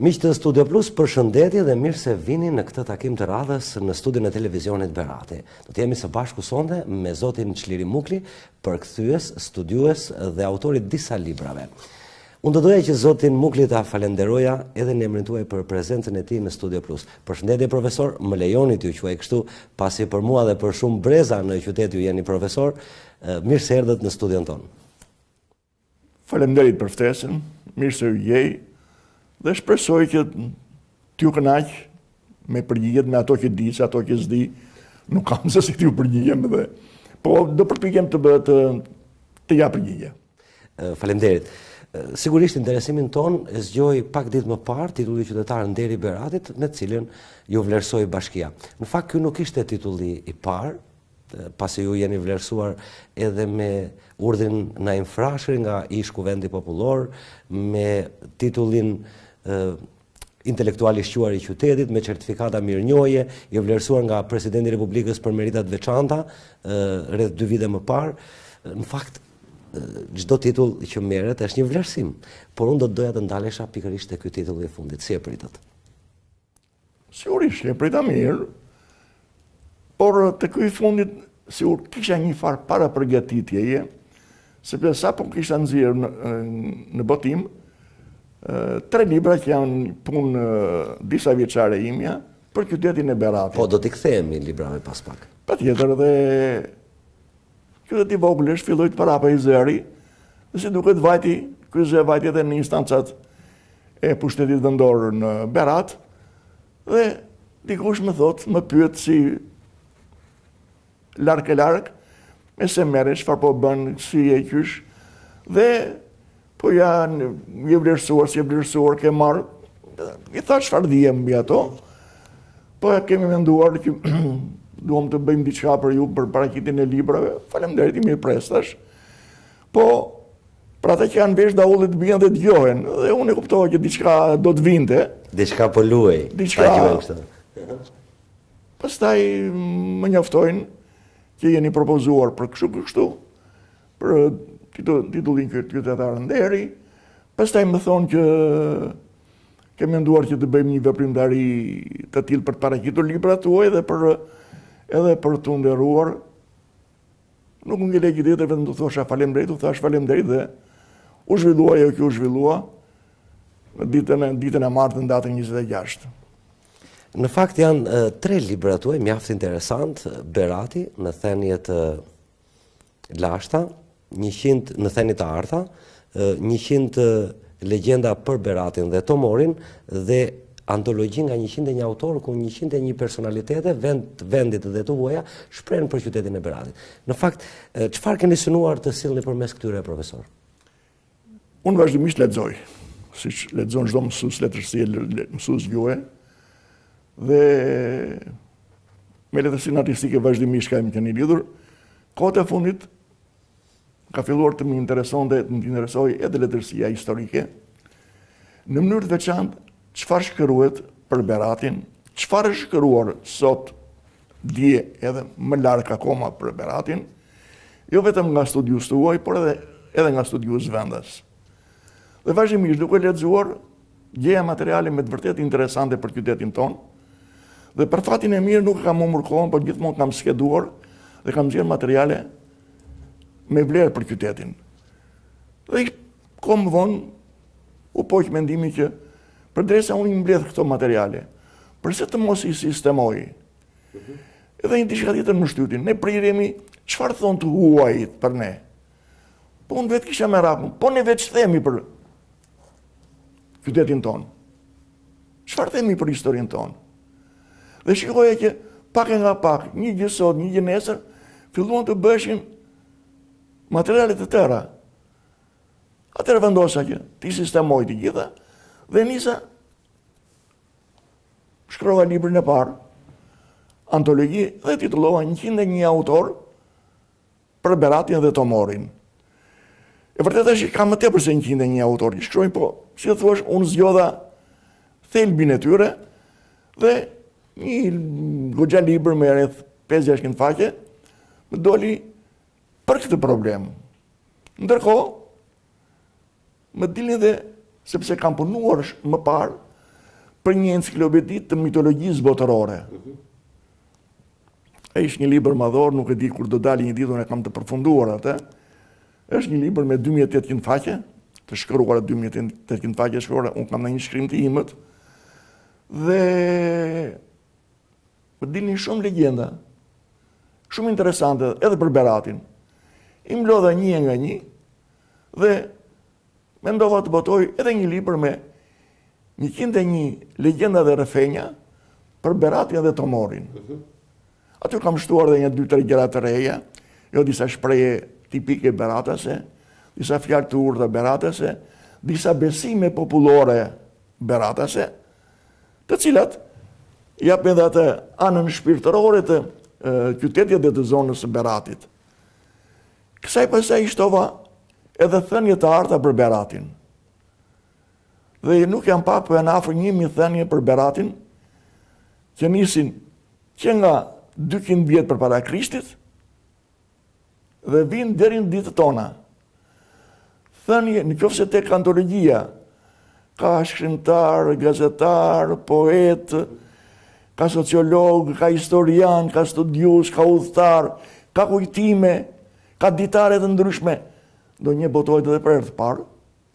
Miq të Studio Plus, përshëndetje dhe mirë se vini në këtë takim të radhës në studion e televizionit Berati. Do të jemi së bashku sonte me zotin Çliri Mukli, përkthyes, studiues dhe autori të disa librave. Unë do doja që zotin Mukli ta falenderoja edhe në emrin tuaj për prezencën e tij në Studio Plus. Përshëndetje profesor, më lejoni t'ju quaj kështu, pasi për mua dhe për shumë breza në qytet ju jeni profesor. Mirë se erdhët në studion tonë. Faleminderit për ftesën, mirë se u jej. Dhe shpresoj që t'ju kënaq me përgjigjet, me ato që di, se ato që s'di, nuk kam se si t'ju përgjigjem dhe. Po do përpiqem të ja përgjigje. Faleminderit. Sigurisht interesimin ton e zgjoi pak ditë më parë titulli qytetar nderi Beratit, në cilin ju vlerësoi bashkia. Në fakt ky nuk ishte titulli i parë, pasi ju jeni vlerësuar edhe me urdhrin Naim Frashëri nga ish Kuvendi Popullor, me titullin intelektual i shquar i qytetit, me certifikata mirënjohje, i vlerësuar nga Presidenti i Republikës për meritat veçanta rreth 2 vite më parë. Në fakt çdo titull që merret është një vlerësim, por unë do të doja të ndalesha pikërisht te ky titull i fundit. Si e pritët? Sigurisht, e prita mirë, por te ky i fundit sigur kisha një farë para përgatitjeje, sepse sapo kisha nxjerrë në botim 3 libra që janë punë disa vjeçare imja për qytetin e Beratit. Po do t'i kthehemi librave pas pak. Patjetër, dhe qyteti i vogël është filloi të parapej zëri, dhe si duket vajti, ky zë vajti edhe në instancat e pushtetit vendor në Berat, dhe dikush më pyet si larg, me se merresh, çfarë po bën, si e qysh, dhe po janë je vlerësuar, si e vlerësuar ke marrë, i thash çfarë diem mbi ato, po kemi menduar që duam të bëjmë diçka për ju për paraqitjen e librave. Faleminderit, mirë prestash. Po për ata që janë vesh daullit bien dhe dëgjohen, dhe unë e kuptova që diçka do të vinte. Diçka po luaj. Diçka kështu. Pastaj më njoftojnë që jeni propozuar për kështu, për titullin qytetar nderi. Pastaj më thonë që kemi menduar që të bëjmë një veprimtari të tillë për të paraqitur librat tuaj edhe për të nderuar. Nuk më ngjelej gjë tjetër, vetëm të thosha faleminderit, u thash faleminderit dhe u zhvillua ajo që u zhvillua në ditën e martë në datën 26. Në fakt janë 3 libra tuaj mjaft interesant, Berati në thënie të lashta, 100 në thënie të arta, 100 legjenda për Beratin dhe Tomorin dhe antologji nga 101 autor ku 101 personalitete vendit dhe të huaja shprehen për qytetin e Beratit. Në fakt, çfarë keni synuar të sillni përmes këtyre, profesor? Unë vazhdimisht lexoj, siç lexon çdo mësues letërsi, mësues gjuhë, dhe me letërsinë artistike vazhdimisht kemi qenë lidhur. Kohët e fundit ka filluar të më interesoj edhe letërsia historike, në mënyrë të veçantë çfarë shkruhet për Beratin, çfarë është shkruar sot dje edhe më larg akoma për Beratin, jo vetëm nga studiues tuaj, por edhe nga studiues vendas. Dhe vazhdimisht duke lexuar, gjeja materiale me të vërtet interesante për qytetin ton, dhe për fatin e mirë nuk kam humbur kohën, por gjithmonë kam skeduar dhe kam nxjerrë materiale me vlerë për qytetin. Dhe kohë më vonë u poq mendimi që përderisa unë i mbledh këto materiale, përse të mos i sistemoj? Edhe një diçka tjetër më shtytin, ne priremi çfarë thon të huajit për ne. Po unë vetë kisha merak, po ne vetë themi për qytetin ton. Çfarë themi për historinë ton? Dhe shikoja që pak e nga pak, një gjë sot, një gjë nesër, filluan të bëshin materiale të tëra. Atëherë vendosa që ti sistemoj të gjitha, dhe nisa shkrova librin e parë, antologji, dhe titullova 101 autor për Beratin dhe Tomorin. E vërtet është që ka më tepër se 101 autor që shkruajnë, po si të thuash, unë zgjodha thelbin e tyre dhe një goxha libër me rreth 5-600 faqe më doli për këtë problem. Ndërkohë, më dilni dhe sepse kam punuar më parë për një enciklopedi të mitologjisë botërore. Është një libër madhor, nuk e di kur do dali një ditë, unë e kam të përfunduar atë. Është një libër me 2800 faqe, të shkruara 2800 faqe shkruara, unë kam në një shkrim të imët, dhe më dilnin shumë legjenda, shumë interesante, edhe për Beratin. I mlodha një nga një, dhe mendova të botoj edhe një libër me 101 legjenda dhe rrëfenja për Beratin dhe Tomorin. Aty kam shtuar dhe një 2-3 gjëra të reja, jo disa shpreje tipike beratase, disa fjalë të urta beratase, disa besime popullore beratase, të cilat japin edhe atë anën shpirtërore të qytetit dhe të zonës së Beratit. Kësaj pasaj shtova edhe thënie të arta për Beratin. Dhe nuk jam pak për janë afër 1000 thënie për Beratin, që nisin që nga 200 vjetë për para Krishtit, dhe vinë deri në ditët tona. Thënie, në qoftë se tek antologjia, ka shkrimtar, gazetar, poet, ka sociolog, ka historian, ka studius, ka udhëtar, ka kujtime, ka ditare të ndryshme, do një botojt edhe për herë të parë.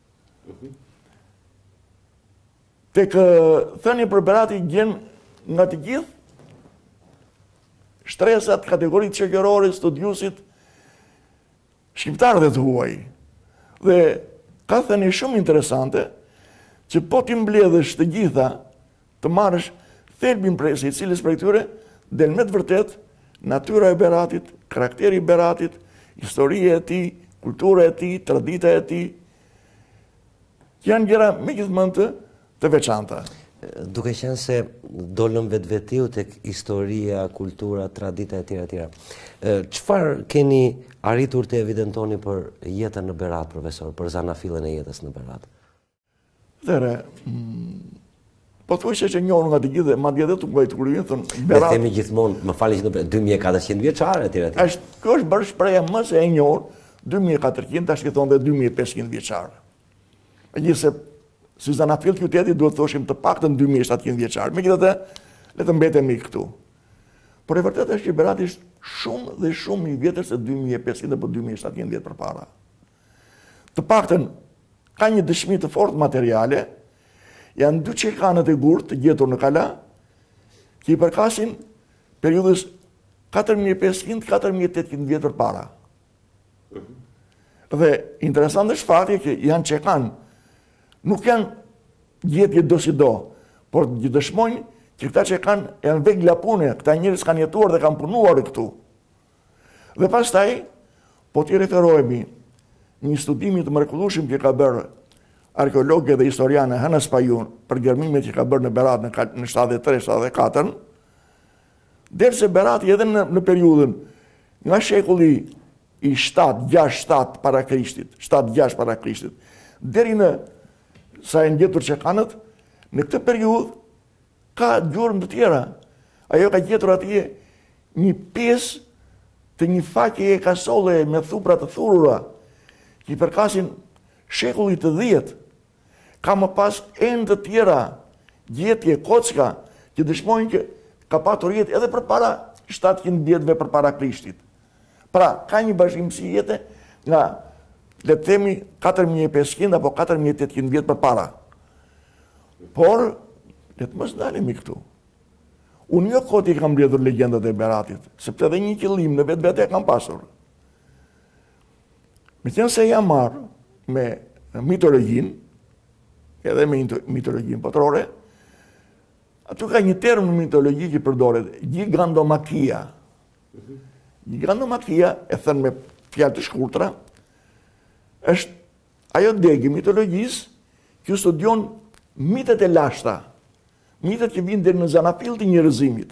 Tek thënie për Beratin gjen nga të gjithë shtresat, kategoritë shoqërore, studiusit, shqiptarëve të huaj. Dhe ka thënie shumë interesante, që po t'i mbledhësh të gjitha, të marrësh thelbin prej se cilës prej tyre, del me të vërtet natyra e Beratit, karakteri i Beratit, historia e tij, kultura e tij, tradita e tij, janë gjëra megjithmonë të veçanta. Duke qenë se dolëm vetvetiu tek historia, kultura, tradita e tjera. Çfarë keni arritur të evidentoni për jetën në Berat, profesor, për zanafillën e jetës në Berat? Dhere, po thuaj që njohur nga të gjithë, madje edhe të ngojtë kur vjen thonë Berat. Ne themi gjithmonë, më falni që 2400 vjeçare etj. Kjo është bërë shpreha më se e njohur 2400, tash i thonë dhe 2500 vjeçare. Megjithëse si zanafill qyteti duhet të thoshim të paktën 2700 vjeçar. Megjithatë, le të mbetemi këtu. Por e vërtetë është që Berati është shumë dhe shumë i vjetër se 2500 apo 2700 vjet përpara. Të paktën ka një dëshmi të fortë materiale, janë 2 çekanët e gurtë të gjetur në Kala, që i përkasin periudhës 4500-4800 vjet përpara. Dhe interesant është fakti që janë çekan, nuk janë gjetje do si do, por dëshmojnë që këta që janë vegla pune, këta njerëz kanë jetuar dhe kanë punuar këtu. Dhe pastaj, po t'i referohemi një studimi të mrekullueshëm që ka bërë arkeologë dhe historiane Hannes Pajun për gërmimet që ka bërë në Berat në 73-74, derse Berati edhe në periudhën nga shekulli i 7-6 para Krishtit, 7-6 para Krishtit, deri në sa e ngjetur çekanët, në këtë periudhë ka gjurmë të tjera. Ajo ka gjetur atje një pjesë të një faqe e kasolle me thupra të thurura, që i përkasin shekullit të 10. Ka më pas ende të tjera, gjetje, kocka, që dëshmojnë që ka patur jetë edhe përpara 700 vjetëve përpara Krishtit. Pra, ka një bashkimësi jete nga, le të themi, 4500 apo 4800 vjet përpara. Por, le të mos ndalemi këtu. Unë jo koti kam mbledhur legjendat e Beratit, sepse edhe një qëllim në vetë e kam pasur. Me qenë se jam marrë me mitologjin, edhe me mitologjin botërore, aty ka një term në mitologji që përdoret, gigantomakia. Gigantomakia, e thënë me fjalë të shkurtra, është ajo degë mitologjisë që studion mitet e lashta, mitet që vinë deri në zanafill të njerëzimit.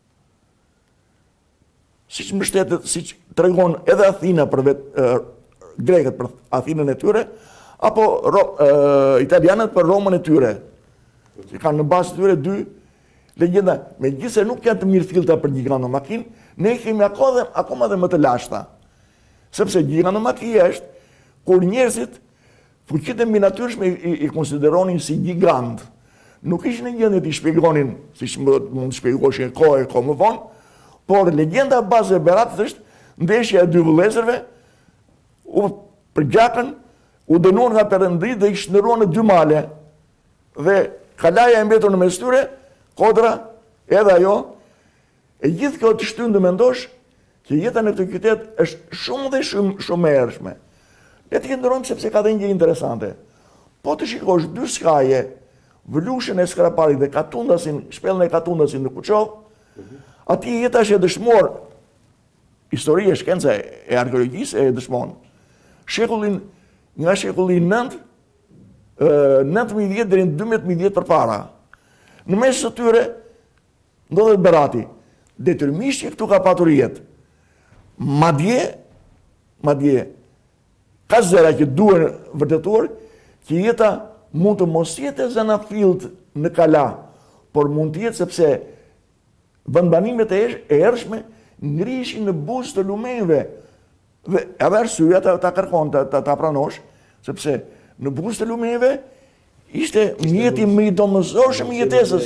Siç mbështetet, siç tregon edhe Athina për grekët për Athinën e tyre, apo italianët për Romën e tyre. Që kanë në bazë të tyre 2 legjenda, megjithëse nuk janë të mirëfillta për gigantomakin, ne kemi akoma dhe më të lashta. Sepse gigantomakia është kur njerëzit fuqitë mbi natyrshme i konsideronin si gigant. nuk ishin në gjendje t'i shpjegonin, siç mund të shpjegosh e kohë më vonë, por legjenda bazë e Beratit është ndeshja e dy vëllezërve u përgjakën, u dënuan nga Perëndria dhe i shndruan në dy male. Dhe kalaja e mbetur në mes tyre, kodra edhe ajo, e gjithë kjo të shtyn të mendosh që jeta në këtë qytet është shumë dhe shumë e errshme. Le të qëndrojmë sepse ka dhe një gjë interesante. Po të shikosh dy skaje, Vëlushën e Skraparit dhe Katundasin, shpellën e Katundasin në Kuçov, ati jeta është e dëshmor, historia, shkenca e arkeologjisë e dëshmon. Nga shekulli 9, 1910 deri në 1210 përpara. Në mes të tyre ndodhet Berati. Detyrimisht që këtu ka patur jetë. Madje ka zëra që duhen vërtetuar që jeta mund të mos jetë e zanafilt në kala, por mund të jetë sepse vendbanimet e ershme ngrihishin në buzë të lumenjve. Dhe edhe arsyeja ta kërkon ta pranosh, sepse në buzë të lumenjve ishte mjeti më i domosdoshëm i jetesës.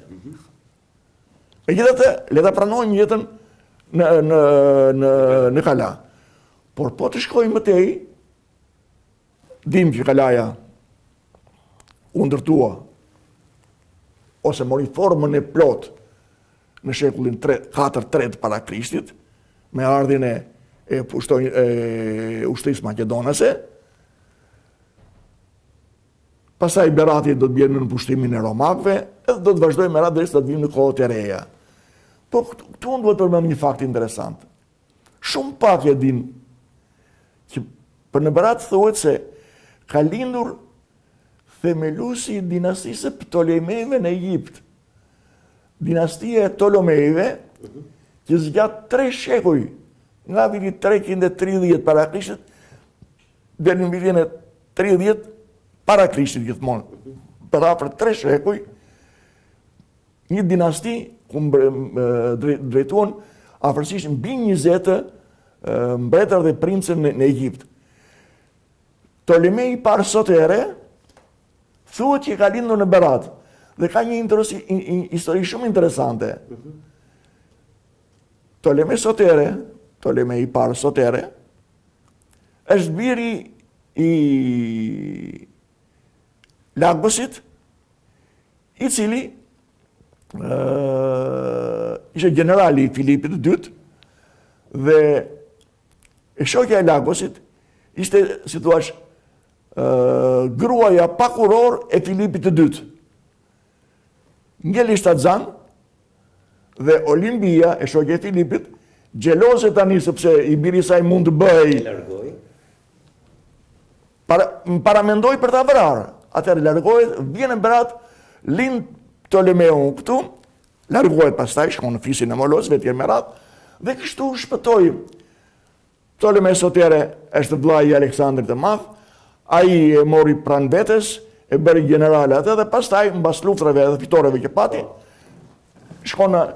E gjithatë, le ta pranojmë jetën në kala. Por po të shkojmë më tej, dim që kalaja u ndërtua ose mori formën e plot në shekullin 4-3 para Krishtit, me ardhjen e ushtrisë maqedonase. Pastaj Berati do të bjerë në pushtimin e romakëve, edhe do të vazhdojmë me radhë derisa të vijmë në kohët e reja. Po këtu unë duhet të përmend një fakt interesant. Shumë pak e din që për në Berat thuhet se ka lindur themelusi i dinastisë Ptolemejve në Egjipt. Dinastia e Ptolemejve që zgjat 3 shekuj, nga viti 330 para Krishtit deri në vitin e 30 para Krishtit gjithmonë. Për afër 3 shekuj, një dinasti ku drejtuan afërsisht mbi 20 mbretër dhe princën në Egjipt. Ptolemej i parë sotere thuhet që ka lindur në Berat dhe ka një histori shumë interesante. Ptolemej i parë sotere është biri i Lagosit, i cili ishte generali i Filipit II dhe e shokja e Lagosit ishte, si thuaç, gruaja pakuror e Filipit II. Ngeli Shtazan dhe Olimpia, e shokja e Filipit, xheloze tani sepse i biri i saj mund të bëj paramendoi për ta vrarë. Atëherë largohet, vjen në Berat, lind Ptolemeu këtu, largohet pastaj, shkon në fisin e Molosëve etj me radhë, dhe kështu shpëtoi. Ptolemeu sotere është vllai i Aleksandrit të Madh, ai e mori pranë vetes, e bëri general atë dhe pastaj mbas luftrave dhe fitoreve që pati, shkon në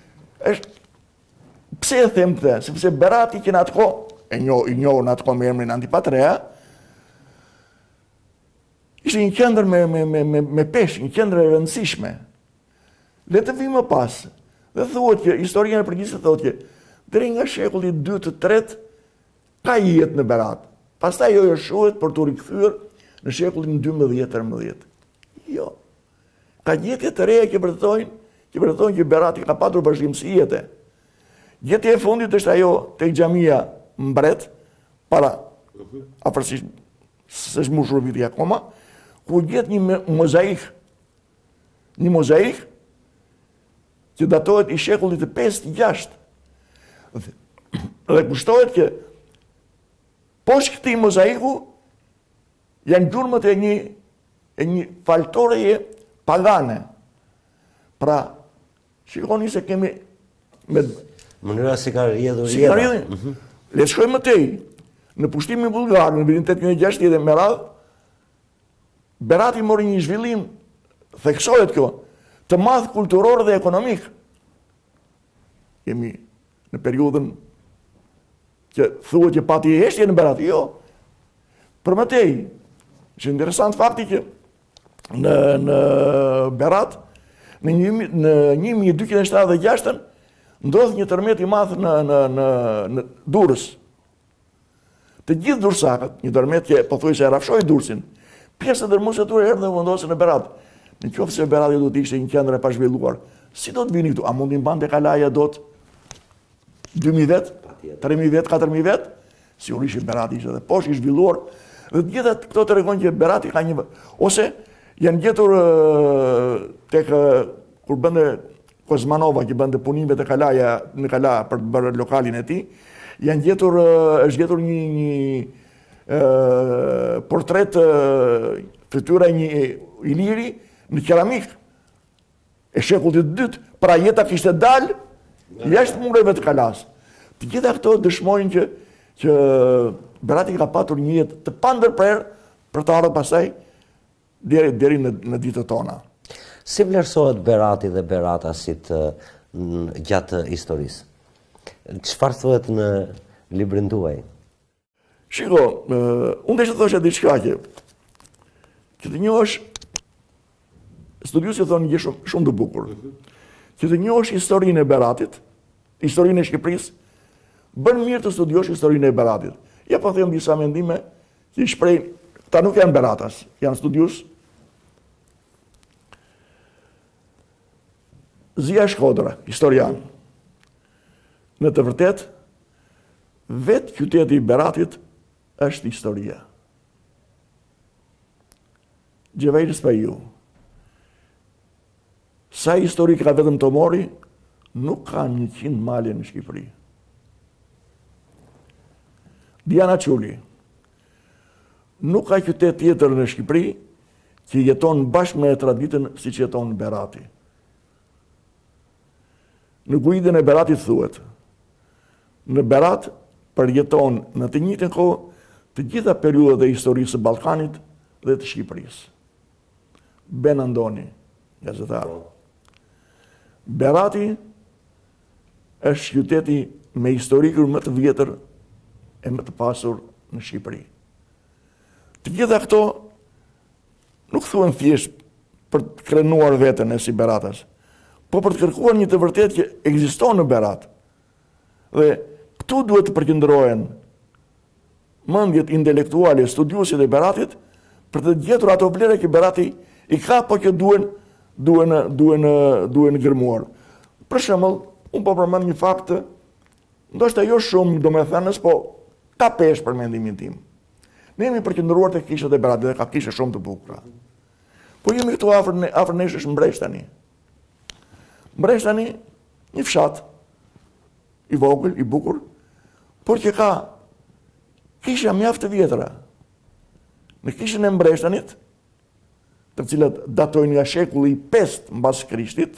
pse e them këtë? Sepse Berati që në atë kohë, i njohur në atë kohë me emrin Antipatrea, ishte një qendër me peshë, një qendër e rëndësishme. Le të vijmë më pas. Dhe thuhet që historia e përgjithshme thotë që deri nga shekulli 2-3 ka jetë në Berat. Pastaj ajo shohet për të rikthyer në shekullin 12-13. Jo. Ka gjetje të reja që vërtetojnë që Berati ka patur vazhdimsi jete. Gjetja e fundit është ajo tek xhamia Mbret, para afërsisht s'është mbushur viti akoma, ku gjet një mozaik që datohet i shekullit të 5-6. Dhe kushtohet që poshtë këtij mozaiku janë gjurmët e një faltoreje pagane. Pra, shikoni se kemi me mënyra si ka rrjedhur jeta. Le të shkojmë më tej. Në pushtimin bullgar në vitin 860 me radhë, Berati mori një zhvillim, theksohet kjo, të madh kulturor dhe ekonomik. Jemi në periudhën që thuhet që pati heshtje në Berat, jo. Për më tej, është interesant fakti që në Berat, në 1276 ndodh një tërmet i madh në Durrës. Të gjithë dursakët, një tërmet që pothuajse e rrafshoi Durrësin, pjesë e dërmuesve tyre erdhën dhe vendosën në Berat. Në qoftë se Berati do të ishte një qendër e pazhvilluar, si do të vini këtu? A mundi mbante kalaja dot 2000 vet, 3000 vet, 4000 vet? Sigurisht Berati ishte edhe poshtë i zhvilluar. Dhe të gjitha këto tregojnë që Berati ka një ose janë gjetur tek kur bënte Kozmanova që bënte punimet e kalaja në Kala për të bërë lokalin e tij, janë gjetur është gjetur një portret fytyra një iliri në keramik e shekullit të dytë, pra jeta kishte dalë jashtë mureve të Kalas. Të gjitha këto dëshmojnë që Berati ka patur një jetë të pandërprerë për të ardhur pasaj deri në ditët tona. Si vlerësohet Berati dhe beratasit gjatë historisë? Çfarë thuhet në librin tuaj? Shiko, unë desha të thosha diçka që të njohësh, studiusit thonë një shumë të bukur, që të njohësh historinë e Beratit, historinë e Shqipërisë, bën mirë të studiosh historinë e Beratit. Ja po them disa mendime që i shpreh, ta nuk janë beratas, janë studius. Zia Shkodra, historian. Në të vërtet, vetë qyteti i Beratit është historia. Gjevejrës për ju. Sa histori ka vetëm Tomori, nuk ka 100 male në Shqipëri. Diana Quli. Nuk ka qytet tjetër në Shqipëri që jeton bashkë me traditën si që jeton në Berati. Në guidën e Beratit thuhet, në Berat përjeton në të njëjtën kohë të gjitha periudhat e historisë së Ballkanit dhe të Shqipërisë. Ben Andoni, gazetar. Berati është qyteti me historikun më të vjetër e më të pasur në Shqipëri. Të gjitha këto nuk thuhen thjesht për të krenuar veten e si beratas, po për të kërkuar një të vërtetë që ekziston në Berat. Dhe këtu duhet të përqendrohen mendjet intelektuale, studiuesit e Beratit për të gjetur ato vlera që Berati i ka, po që duhen gërmuar. Për shembull, unë po përmend një fakt, ndoshta jo shumë domethënës, po ka pesh për mendimin tim. Ne jemi përqendruar tek kishët e Beratit dhe ka kishë shumë të bukura. Po jemi këtu afër nesh është Mbreshtani. Mbreshtani, një fshat i vogël, i bukur, por që ka kisha mjaft të vjetra. Në kishën e Mbreshtanit, të cilat datojnë nga shekulli 5 mbas Krishtit,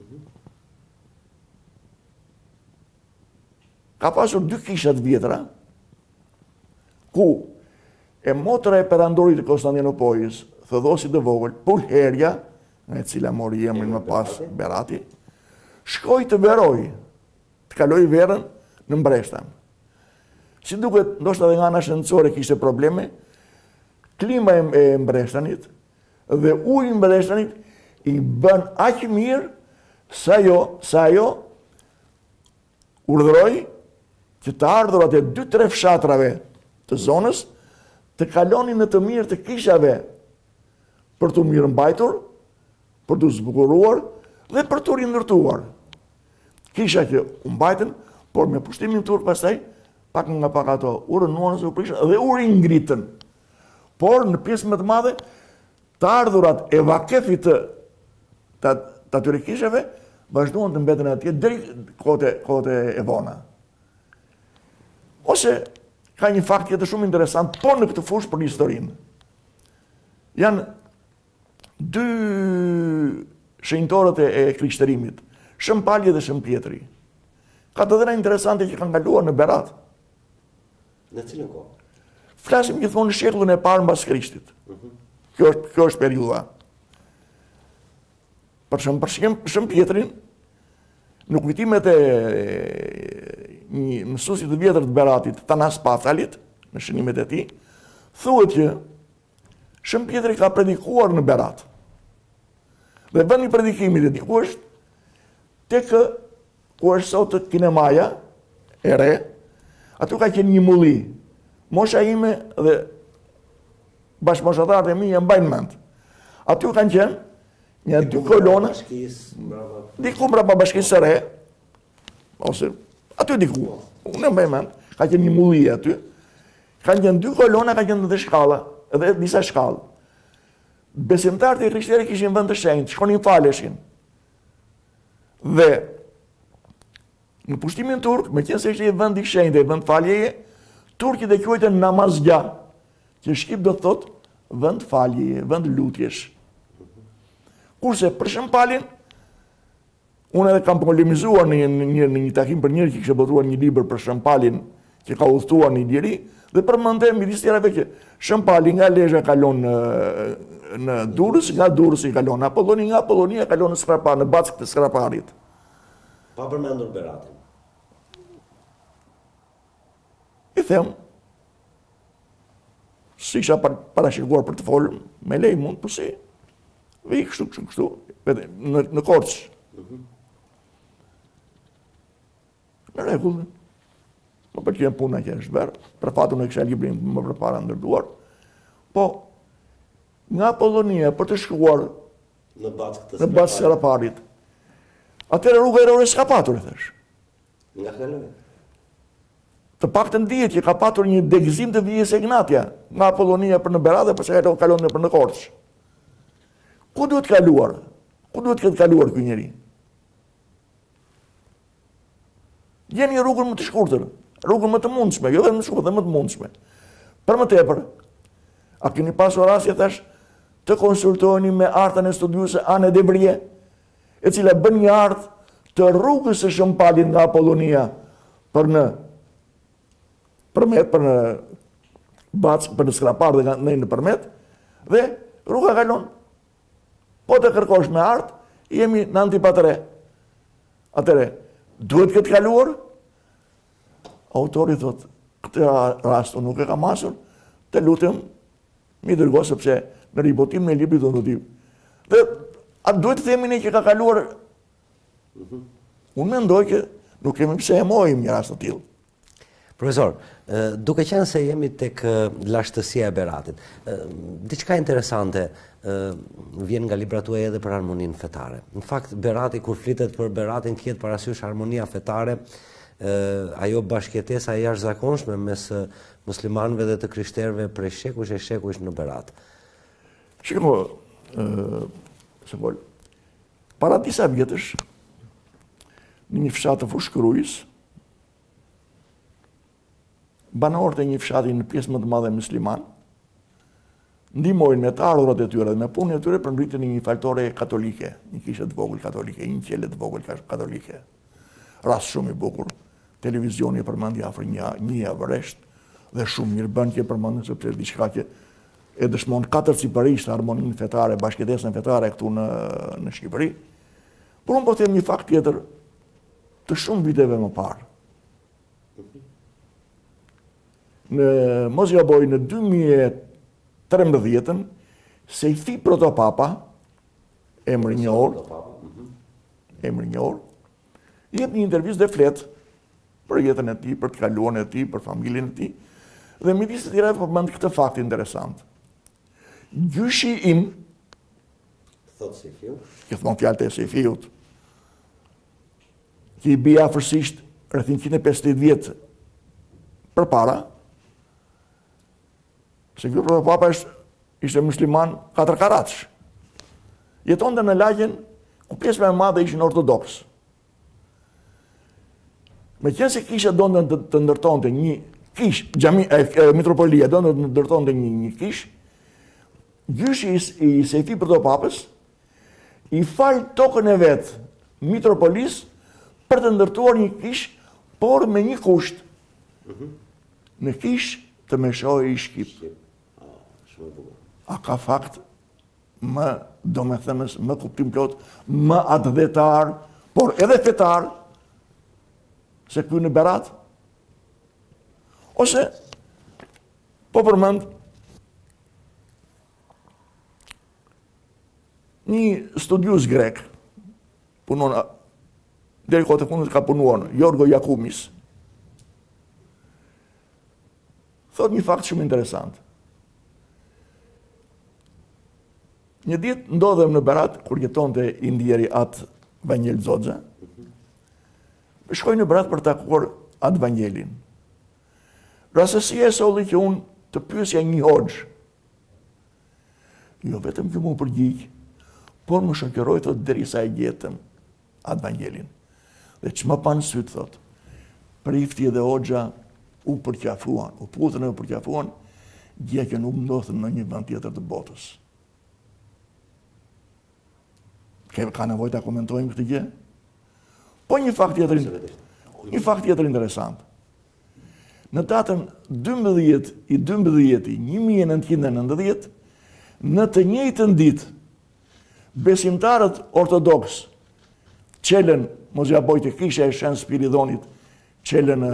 ka pasur 2 kisha të vjetra, ku e motra e perandorit të Konstantinopolis, Theodosi i vogël, Pulherja, nga e cila mori emrin më pas Berati, shkoi të veroj, të kaloi verën në Mbreshtan. Si duket, ndoshta edhe nga ana shëndetësore kishte probleme, klima e Mbreshtanit dhe uji i Mbreshtanit i bën aq mirë sa ajo urdhëroi që të ardhurat e 2-3 fshatrave të zonës të kalonin në të mirë të kishave për të mirë mbajtur, për të zbukuruar dhe për të rindërtuar. Kisha që u mbajtën, por me pushtimin tur pastaj pak nga pak ato u rënuan ose u prishën dhe u ringritën. Por në pjesë më të madhe të ardhurat e vakefit të atyre kishave vazhduan të mbeten atje deri kohët e vona. Ose ka një fakt tjetër shumë interesant, po në këtë fushë për historinë. Janë 2 shenjtorët e krishterimit, Shëmpalje dhe Shëmpjetri. Ka të dhëna interesante që kanë kaluar në Berat. Në cilën kohë? Flasim gjithmonë në shekullin e parë mbas Krishtit. Kjo është periudha. Për Shëmpjetrin, në kujtimet e një mësuesit të vjetër të Beratit, Tanas Pathalit, në shënimet e tij, thuhet që Shëmpjetri ka predikuar në Berat. Dhe vendi i predikimit e diku është tek ku është sot kinemaja e re, aty ka qenë një mulli. Mosha ime dhe bashkëmoshatarët e mi e mbajnë mend. Aty kanë qenë një 2 kolona, diku mbrapa bashkisë së re, ose aty diku, unë e mbaj mend, ka qenë një mulli aty, kanë qenë 2 kolona, ka qenë edhe shkalla, edhe disa shkallë. Besimtarët e krishterë kishin vend të shenjtë, shkonin faleshin. Dhe në pushtimin turk, me qenë se ishte një vend i shenjtë e vend faljeje, turkit e quajtën namazgja, që shqip do të thotë vend faljeje, vend lutjesh. Kurse për Shëmpalin, unë edhe kam polemizuar në një takim për njëri që kishte botuar një libër për Shëmpalin, që ka udhëtuar një djeri, dhe përmendem midis tjerave që Shëmpali nga Lezhë kalon në Durrës, nga Durrës i kalon në Apolloni, nga Apollonia kalon në Skrapar, në Backë të Skraparit. Pa përmendur Beratin. I them, si isha parashikuar për të folur me lej mund, po si, vi kështu, në Korçë. Në rregull, më pëlqen puna që është bërë, për fatun e kisha librin më përpara ndërtuar, po nga Apollonia për të shkuar në Backë të Skraparit, atëherë rruga erore s'ka patur, e thash. Nga Helve. Të paktën dihet që ka patur një degëzim të vijës Ignatja nga Apollonia për në Berat dhe përse kalon për në Korçë. Ku duhet kaluar? Ku duhet këtë kaluar ky njeri? Gjeni rrugën më të shkurtër, rrugën më të mundshme, jo vetëm më të shkurtër, dhe më të mundshme. Për më tepër, a keni pasur rasti thash të konsultoheni me artën e studiuese Anë Devrie, e cila bën një artë të rrugës së Shëmpalit nga Apollonia për në Backë, për në Skrapar dhe në përmet, dhe rruga kalon. Po të kërkosh me artë, jemi në Antipatre. Atëre, duhet këtë kaluar? Autori thot, këtë rast nuk e ka masur, të lutem, mi dërgo, sepse në ribotim në libri do të dim. Dhe, a duhet të themi ne që ka kaluar? Unë mendoj që nuk kemi pse e mojmë një rast të tillë. Profesor, duke qenë se jemi tek lashtësia e Beratit, diçka interesante vjen nga libra tuaja edhe për harmoninë fetare. Në fakt, Berati, kur flitet për Beratin, kjetë parasysh harmonia fetare, ajo bashkëjetesa e jashtëzakonshme mes muslimanëve dhe të krishterëve prej shekujsh e shekujsh në Berat. Shiko, para disa vjetësh, në një fshat të Fushkërujës, banorët e një fshati në pjesë më të madhe musliman, ndihmojnë me të ardhurat e tyre dhe me punën e tyre për ngritjen e një faltore katolike, një kishë të vogël katolike, një qele të vogël katolike. Rast shumë i bukur. Televizioni e përmendi afër një javëresht dhe shumë mirë bën që përmendën sepse diçka që e dëshmon katërcipërisht harmoninë fetare, bashkëjetesën fetare këtu në Shqipëri. Por unë po them një fakt tjetër të shumë viteve më parë. Në mos gaboj në 2013, Sejfi Protopapa, emri njohur, jep një intervistë dhe flet për jetën e tij, për të kaluarën e tij, për familjen e tij, dhe midis të tjerave përmend këtë fakt interesant. Gjyshi im, thot Sejfiu, që thon fjalët e Sejfiut, që i bie afërsisht rreth 150 vjet përpara, Sejfi Protopapa ishte musliman 4 karatsh. Jetonte në lagjen ku pjesë më e madhe ishin ortodoks. Meqense kisha donte të ndërtonte një kish, mitropolia donte të ndërtonte një kish, gjyshi i Sejfi Protopapës i fal tokën e vet mitropolis për të ndërtuar një kish, por me një kusht. Në kish të meshojë i Shqip. A ka fakt më domethënës, më kuptim plot, më atëdhetar, por edhe fetar, se ky në Berat? Ose, po përmend, një studius grek, punon, deri kohë të fundit ka punuar, Jorgo Jakumis, thot një fakt shumë interesant. Një ditë ndodhem në Berat, kur jetonte Indieri atë Vanjel Xhoxha, shkoj në Berat për të takuar atë Vanjelin. Rastësia e solli që unë të pyesja një hoxh. Jo vetëm që mu përgjigj, por më shoqëroi thot derisa e gjetëm atë Vanjelin. Dhe ç'më pa në syt thot. Prifti dhe hoxha u përqafuan, u putën e u përqafuan, gjë që nuk ndodhet në një vend tjetër të botës. Ka nevojë ta komentojmë këtë gjë? Po një fakt tjetër interesant. Në datën 12/12/1990, në të njëjtën ditë, besimtarët ortodoks çelën, mos ja bojtë kisha e Shën Spiridonit, çelën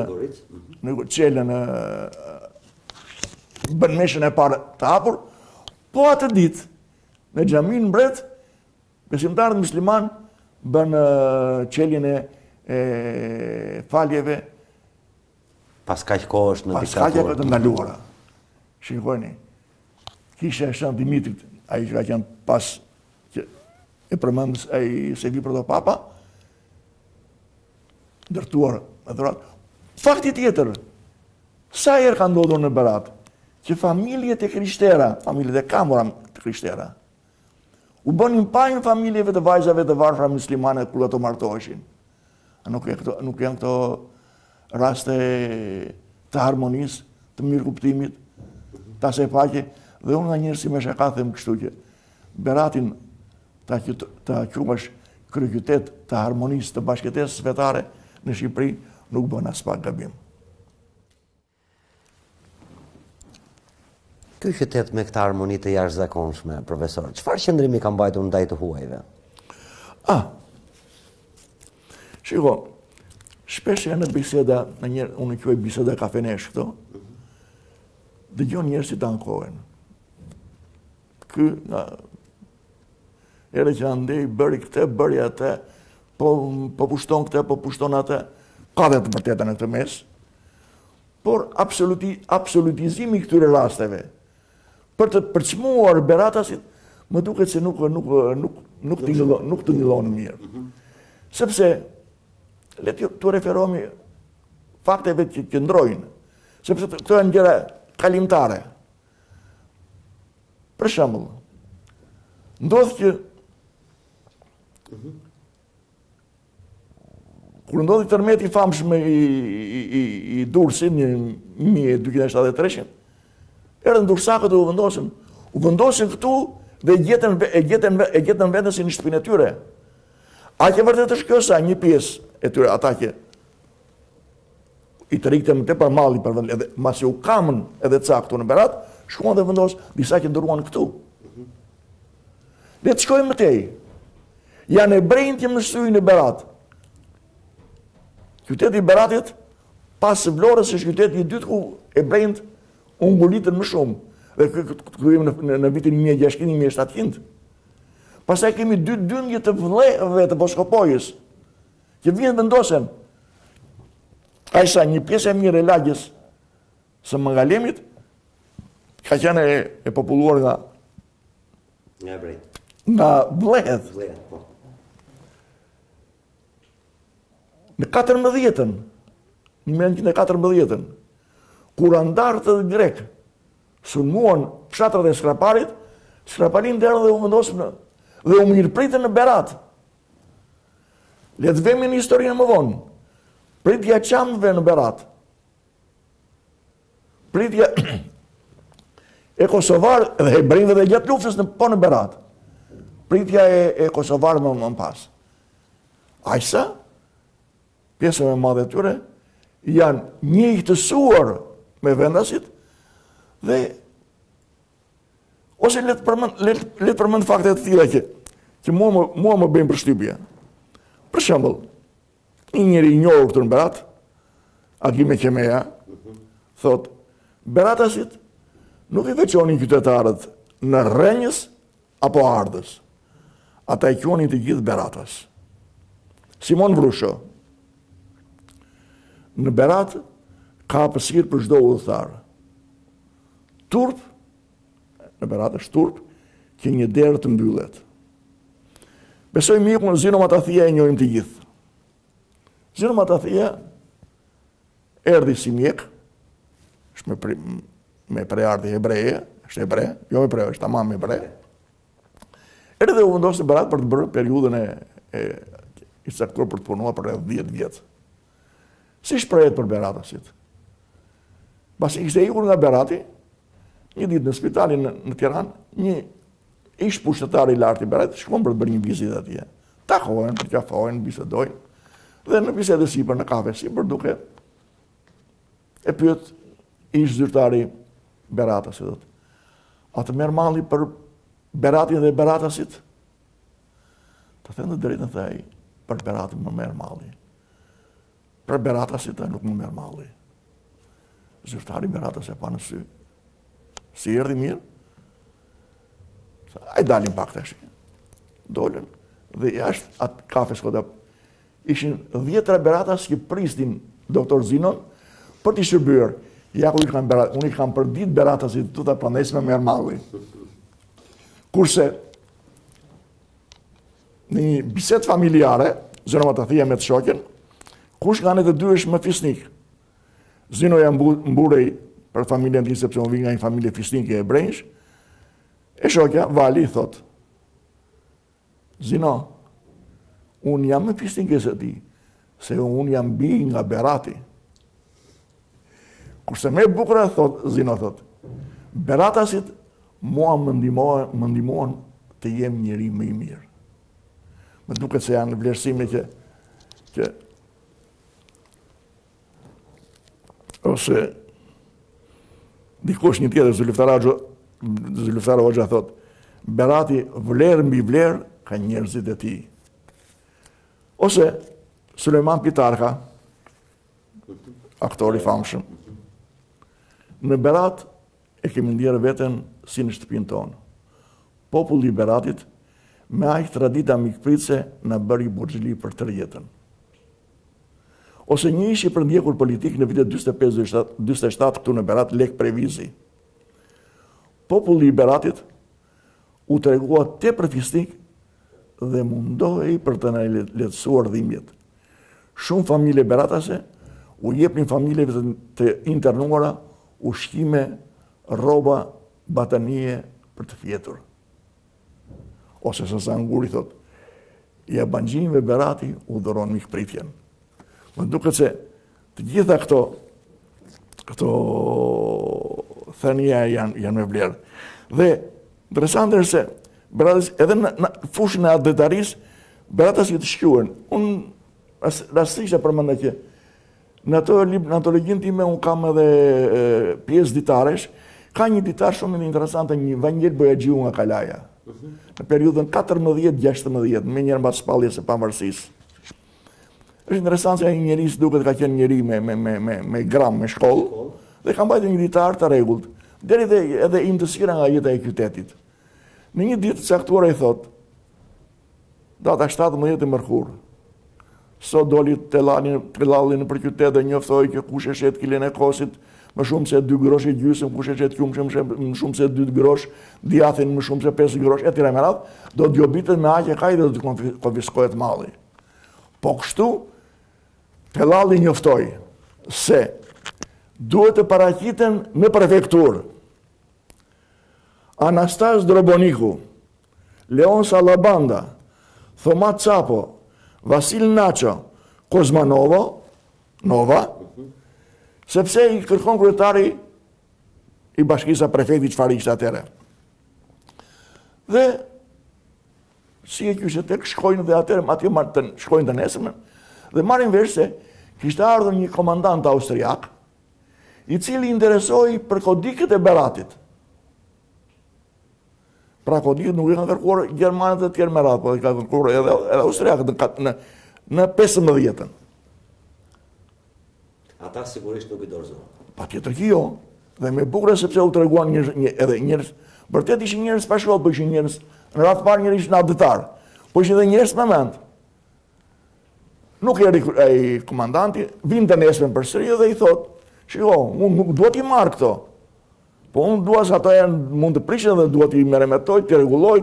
bën meshën e parë të hapur, po atë ditë në xhamin Mbret, besimtarët musliman bën çeljen e faljeve pas kaq kohësh në diktaturë. Pas kaq të ndaluara. Shikoni. Kisha e Shën Dimitrit, ai që ka qenë pas që e përmend ai se vi protopapa, ndërtuar me dhurat. Fakti tjetër, sa herë ka ndodhur në Berat që familjet e krishtera, familjet e kamura të krishtera, u bënin pajin familjeve të vajzave të varfra muslimane kur ato martoheshin. Nuk janë këto raste të harmonisë, të mirë kuptimit, të asaj paqe, dhe unë nga njërë si me shaka them kështu që Beratin ta quash kryeqytet të harmonisë të bashkëtesës fetare në Shqipëri nuk bën as pak gabim. Ky qytet me këtë harmoni të jashtëzakonshme, profesor, çfarë qëndrimi ka mbajtur ndaj të huajve? Shiko, shpesh janë në biseda, unë quaj biseda kafenesh këto, dëgjon njerëz që të ankohen. Ky nga ere që andej, bëri këtë, bëri atë, po pushton këtë, po pushton atë, ka dhe të vërteta në këtë mes, por absolutizimi këtyre rasteve, për të përçmuar Beratasit, më duket se nuk të njëllonë mirë. Sepse, le të referohemi fakteve që ndrojnë, sepse këto janë gjëra kalimtare. Për shembull, ndodh që kur ndodhi tërmeti i famshëm i Durrësit në 1273, erdhën dursakët u vendosin këtu dhe e gjetën vendesin në shtëpinë e tyre. A që vërtet është kjo sa një pjesë e tyre, ata që i të rikëtëm të për mali, edhe masi u kamën edhe ca këtu në Berat, shkuan dhe vendos disa që ndëruan këtu. Dhe të shkojmë mëtej. Janë e brejnë që mësuj në Berat. Qyteti i Beratit, pas Vlorës, është qyteti i dytë ku e brejnë unë ngulitën më shumë. Dhe këtu jemi në vitin 1600-1700. Pastaj kemi dy dyndje të vëllezërve të Boskopojës, që vjen vendosen. Ajsa një pjesë e mirë e lagjës së Mangalemit ka qenë e populluar nga vlehët. Në 14-ën, në 1914-ën, kur andarët e grek sulmuan fshatrat e Skraparit, Skraparin derdhën dhe u vendosën dhe u mirëpritën në Berat. Le të vemi në historinë më vonë. Pritja qamëve në Berat. Pritja e Kosovar dhe hebrejve dhe gjatë luftës po në Berat. Pritja e Kosovar më pas. Ajsa, pjesën e madhe tyre, janë njëjtësuar me vendasit dhe ose le të përmend fakte të tilla që mua më bëjnë përshtypje. Për shembull, një njeri i njohur këtu në Berat, Agime Qemeja, thot, Beratasit nuk i veçonin qytetarët në Rrenjës apo Ardhës. ata i quonin të gjithë Beratas. Simon Vrusho, në Berat ka hapësirë për çdo udhëtar. Turp, në Berat është turp, që një derë të mbyllet. Besoj miku në Zino Matathia e njohim të gjithë. Zino Matathia erdhi si mjek, është me preardhje hebreje, është hebre, jo hebre, është tamam hebre. Erdhi dhe u vendosë në Berat për të bërë periudhën e i caktuar për të punuar për rreth 10 vjet. Si shprehet për Beratasit? Pasi ishte ikur nga Berati, një ditë në spitalin në Tiranë, një ish pushtetar i lartë i Beratit shkon për të bërë një vizitë atje. Takohen, përqafojnë, bisedojnë, dhe në bisedë sipër në kafe sipër duke e pyet ish zyrtari Beratasit, thotë, a të merr malli për Beratin dhe Beratasit? Të thënë të drejtën thaj, për Beratin më merr malli. Për Beratasit nuk më merr malli. Zyrtari Beratas e pa në sy. Si erdhi mirë? Ai dalin pak tash. Dolën dhe jashtë atë kafes kota ishin 10 Beratas që pristin doktor Zinon për t'i shërbyer. Ja ku i kanë Berat, unë i kam për ditë Beratasit tuta prandaj më merr malli. Kurse në një bisedë familjare, Zino Matathia me të shoqen, kush nga ne të dy është më fisnik? Zino ja mburej për familjen tij sepse unë vi nga një familje fisnike e brenjsh. E shoqja, Vali, thot, Zino, unë jam më fisnike se ti, se unë jam bi nga Berati. Kurse me bukura, thot, Zino, thot, Beratasit mua më ndihmon të jem njeri më i mirë. Më duket se janë vlerësime që ose dikush një tjetër, Zylftar Hoxha thot, Berati vlerë mbi vlerë ka njerëzit e tij. Ose Sulejman Pitarka, aktori famshëm. Në Berat e kemi ndjerë veten si në shtëpinë tonë. Populli i Beratit me aq tradita mikpritëse na bëri borxhli për tërë jetën. Ose një ish i përndjekur politik në vitet 45-47 këtu në Berat, Lek Previzi. Populli i Beratit u tregua tepër fisnik dhe mundohej për të na lehtësuar dhimbjet. Shumë familje beratase u jepnin familjeve të internuara ushqime, rroba, batanie për të fjetur. Ose se sa nguri thot, ja banxhinëve Berati u dhuron mikpritjen. Më duket se të gjitha këto thënia janë me vlerë. Dhe interesante është se Beratas edhe në fushën e adetarisë, Beratas i të shquhen. Unë rastisht e përmenda që në antologjinë time unë kam edhe pjesë ditaresh, ka një ditar shumë interesante, një Vangjel Bojaxhiu nga Kalaja. Në periudhën 14-16, me njërë mbas shpalljes së pavarësisë. Është interesant se ai njerëz duket ka qenë njeri me gram, me shkollë, dhe ka mbajtur një ditar të rregullt, deri edhe imtësira nga jeta e qytetit. Në një ditë caktuar ai thot, data 17 mërkur, sot doli Tellali nëpër qytet dhe njoftoi që kush e shet kilën e kosit më shumë se 2 grosh e gjysmë, kush e shet qumshëm më shumë se 2 grosh, djathin më shumë se 5 grosh, etj. Me radhë, do të jobitet me aq e kaj dhe do të konfiskohet malli. Po kështu, Tellali njoftoi se duhet të paraqiten në prefekturë Anastas Droboniku, Leon Salabanda, Thoma Capo, Vasil Nacho, Kozmanovo, sepse i kërkon kryetari i bashkisë së prefektit çfarë ishte atëherë. Dhe si e qysh tek shkojnë dhe atëherë atje shkojnë të nesërmen dhe marrin vesh se kishte ardhur një komandant austriak i cili interesoi për kodikët e Beratit. Pra kodikët nuk i kanë kërkuar gjermanët e tjerë me radhë, po i kanë kërkuar edhe austriakët në 15-ën. Ata sigurisht nuk i dorëzon. Patjetër që jo. Dhe me bukur sepse u treguan edhe njerëz, vërtet ishin njerëz pa shkollë, po ishin njerëz në radhë parë njerëz në adëtar. po ishin dhe njerëz me mend. Nuk eri ai komandanti, vinte nesër përsëri dhe i thot, shiko, unë nuk dua t'i marr këto. Po unë dua se ato mund të prishin dhe dua t'i merremetoj, t'i rregulloj,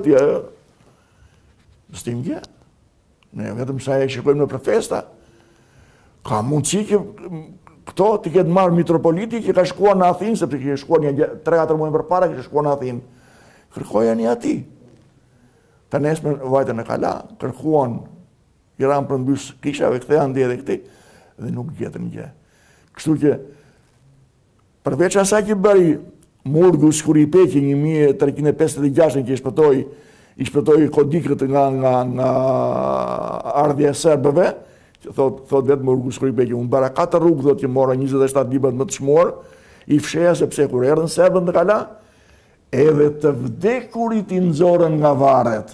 s'tim gjë. Ne vetëm sa e shikojmë në protesta, ka mundësi që këto t'i ketë marrë mitropoliti që ka shkuar në Athinë, sepse kishte shkuar 3-4 muaj përpara, kishte shkuar në Athinë. Kërkoja një ati. Të nesër vajtën e kala, kërkuan, i ranë për mbys kishave, këte janë dhe këti, dhe nuk gjetën gjë. Kështu që, përveç asaj që bëri Murgu Skuripeqi 1356 që i shpëtoi Kodikët nga ardhja e serbëve, thot vetë Murgu Skuripeqi, unë bëra 4 rrugë, thot që mora 27 dibat më të shmuar, i fsheja sepse kur erdhën serbët në kala, edhe të vdekurit i nxorën nga varet.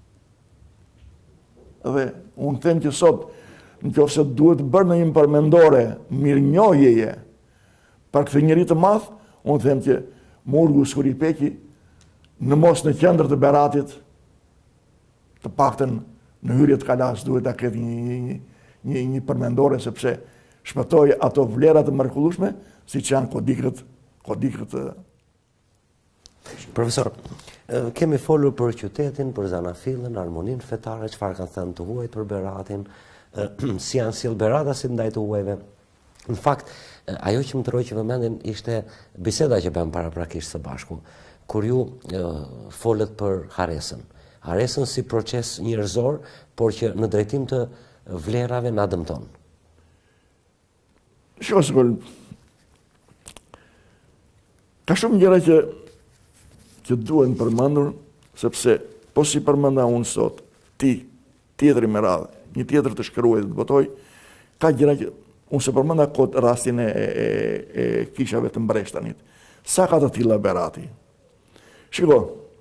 Dhe unë them që sot, nëse duhet bërë në një përmendore mirënjohjeje për këtë njeri të madh, unë them që Murgu Skuripeqi në mos në qendër të Beratit, të paktën në hyrje të kalas duhet ta ketë një përmendore sepse shpëtoi ato vlera të mrekullueshme siç janë kodikët. Profesor, kemi folur për qytetin, për zanafillën, armoninë fetare, çfarë kanë thënë të huajt për Beratin, si janë sjell Berata si ndaj të huajve. Në fakt, ajo që më tëroj që vëmendin ishte biseda që bëmë paraprakisht së bashku, kur ju folet për Haresën. Haresën si proces njerëzor, por që në drejtim të vlerave na dëmton. Shiko sigull, ka shumë gjëra që duhen përmendur, sepse po si përmenda unë sot, tjetëri me radhe, një tjetër të shkruaj të botoj, ka gjëra që unë se përmenda kot rastin e kishave të Mbreshtanit. Sa ka të tilla Berati? Shiko,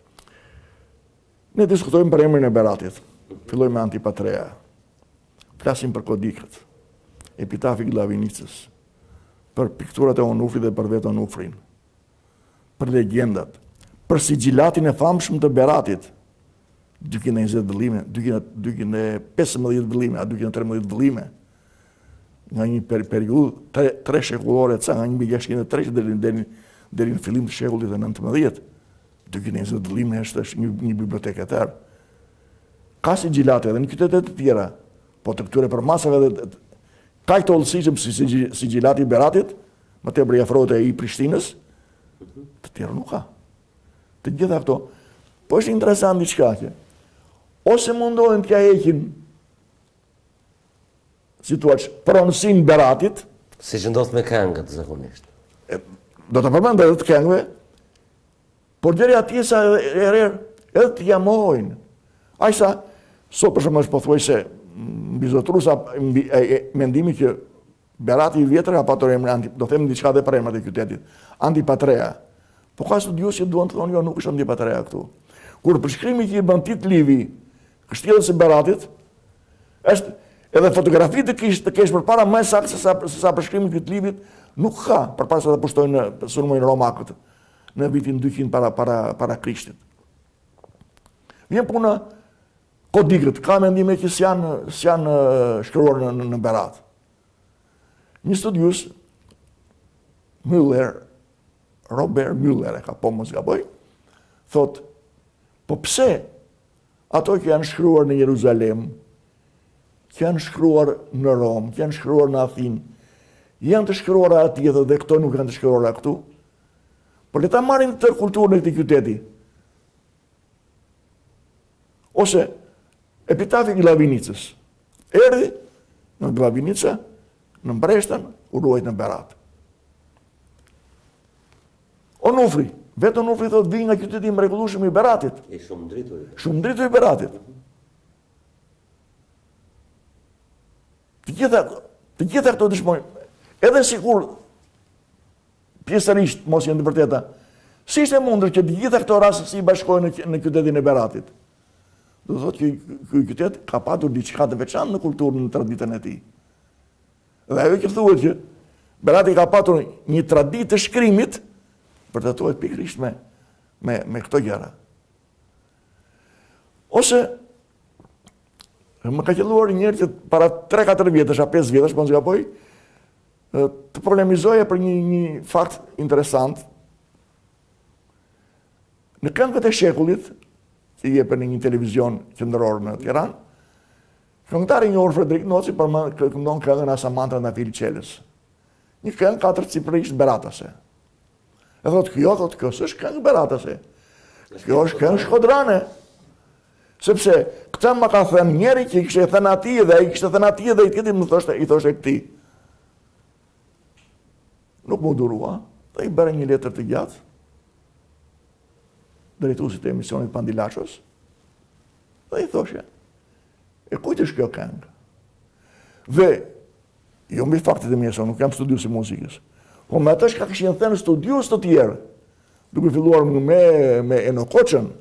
ne diskutojmë për emrin e Beratit. Filloj me Antipatrea. Flasim për kodikët, epitafi Glavinicës, për pikturat e Onufrit dhe për vetë Onufrin, për legendat, për sigjillatin e famshëm të Beratit, 220 vëllime, 215 vëllime, a 213 vëllime, nga një periudhë 3 shekullore, nga 1603 deri në fillim të shekullit e 19. 220 vëllime është një bibliotekë e tërë. Ka sigjillate edhe në qytetet të tjera, po të këtyre përmasave dhe ka këto hollësishëm si sigjillati i Beratit, më tepër i afrohet ai i Prishtinës, të tjera nuk ka. Të gjitha këto, po është interesant diçka që ose mundohen t'ja heqin pronësin Beratit, si që ndodh me këngët zakonisht. Do të përmend edhe të këngëve, por deri atje sa edhe të jamohojnë. Ajsa, sot për shembull po thuaj se mbizotrusa mendimi që Berati i vjetër ka patur emrin, do them diçka edhe për emrat e qytetit, Antipatrea. Po ka studios që duan të thonë jo, nuk është Antipatrea këtu. Kur përshkrimi që i bën Tit Livi, kështjellës së Beratit, është edhe fotografi të kesh përpara më saktë se sa përshkrimi i Tit Livit nuk ka, përpara se ta pushtojnë sulmojnë romakët në vitin 200 para Krishtit. Vjen puna kodikët, ka mendime që s'janë shkruar në Berat. Një studius, Robert Müller, ka po mos gaboj, thot, po pse ato që janë shkruar në Jeruzalem, që janë shkruar në Rom, që janë shkruar në Athinë, janë të shkruar atje dhe këto nuk janë të shkruar këtu, por le ta marrin tërë kulturën e këtij qyteti. Ose epitafi Glavinicës. Erdhi në Glavinica, në Mbreshtan, u ruajt në Berat. Onufri, vetë Onufri thot vi nga qyteti i mrekullueshëm i Beratit. I shumë dritur. Shumë dritur i Beratit. Të gjitha këto dëshmojnë, edhe sikur pjesërisht mos janë të vërteta, si ishte mundur që të gjitha këto raste si bashkohen në qytetin e Beratit? Do thotë që ky qytet ka patur diçka të veçantë në kulturën, në traditën e tij. Dhe ajo që thuhet që Berati ka patur një traditë të shkrimit, përtetohet pikërisht me këto gjëra. Ose Më ka qelluar njerë që para 3-4 vjetësh, a 5 vjetësh, po në zgapoj, të polemizoje për një fakt interesant. Në këngët e shekullit, që jepen në një televizion qendror në Tiranë, këngëtari i njohur Frederik Noci këndon këngën Asamantra nga Filiçelës. Një këngë katërcifrisht beratase. E thotë kjo s'është këngë beratase. Kjo është këngë shkodrane. Sepse këtë më ka thënë njeri që i kishte thënë atij dhe ai kishte thënë atij dhe i tjetri më i thoshte këtij. Nuk më durua, dhe i bëre një letër të gjatë drejtuesit e emisionit Pandilashos dhe i thoshe, e kujt është kjo këngë? Dhe jo mbi faktet e mia, nuk jam studius i muzikës, po me atë ka kishin thënë studius të tjerë, duke filluar me Eno Koçën,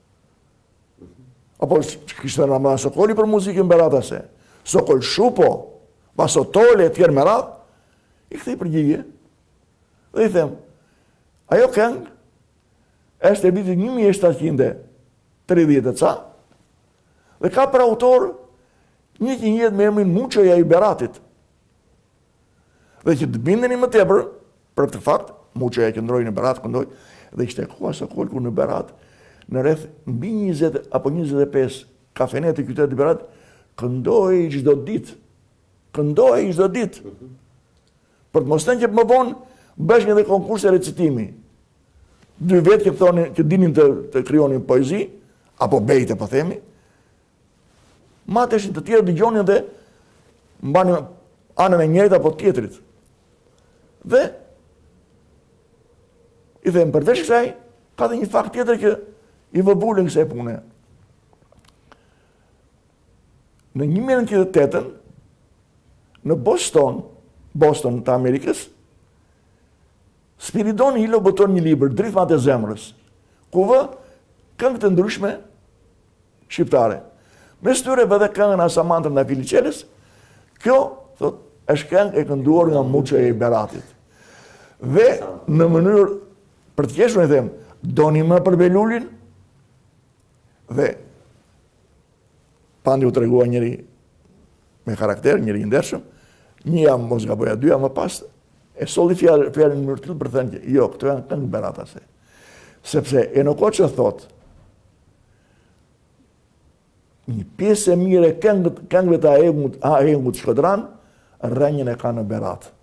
apo kishte thënë Ramazan Sokoli për muzikën beratase, Sokol Shupo, Basotole e tjerë me radhë, i kthej përgjigje dhe i them, ajo këngë është e vitit 1730 e ca, dhe ka për autor një që njët me emrin Muçoja i Beratit. Dhe që të bindeni më tepër, për këtë fakt, Muçoja qëndroi në Berat, këndoi, dhe ishte koha Sokol ku në Berat, në rreth mbi 20 apo 25 kafenet e qytetit Berat, këndoi çdo ditë. Për të mos thënë që më vonë bësh një dhe konkurse recitimi. 2 vetë që dinin të krijonin poezi, apo bejte po themi, mateshin të tjerë dëgjonin dhe mbanin anën e njëjtë apo tjetrit. Dhe i them përveç kësaj, ka dhe një fakt tjetër që i vëbulin kësaj pune. Në 1908, në Boston të Amerikës, Spiridon Hilo boton një libër, Dritmat e zemrës, ku vë këngë të ndryshme shqiptare. Mes tyre vë dhe këngën Asamantra nga Filiçelës, kjo, thot, është këngë e kënduar nga Muçoja i Beratit. Dhe në mënyrë, për të qeshur e them, doni më për Belulin, dhe pandi u tregua njëri me karakter, njëri i ndershëm, një jam mos gaboja, 2 jam më pas, e solli fjalën në mënyrë tillë për të thënë që jo, këto janë këngë beratase. Sepse Eno Koçë thot, një pjesë e mire këngëve të Ahengut Shkodran, rrënjën e ka në Berat.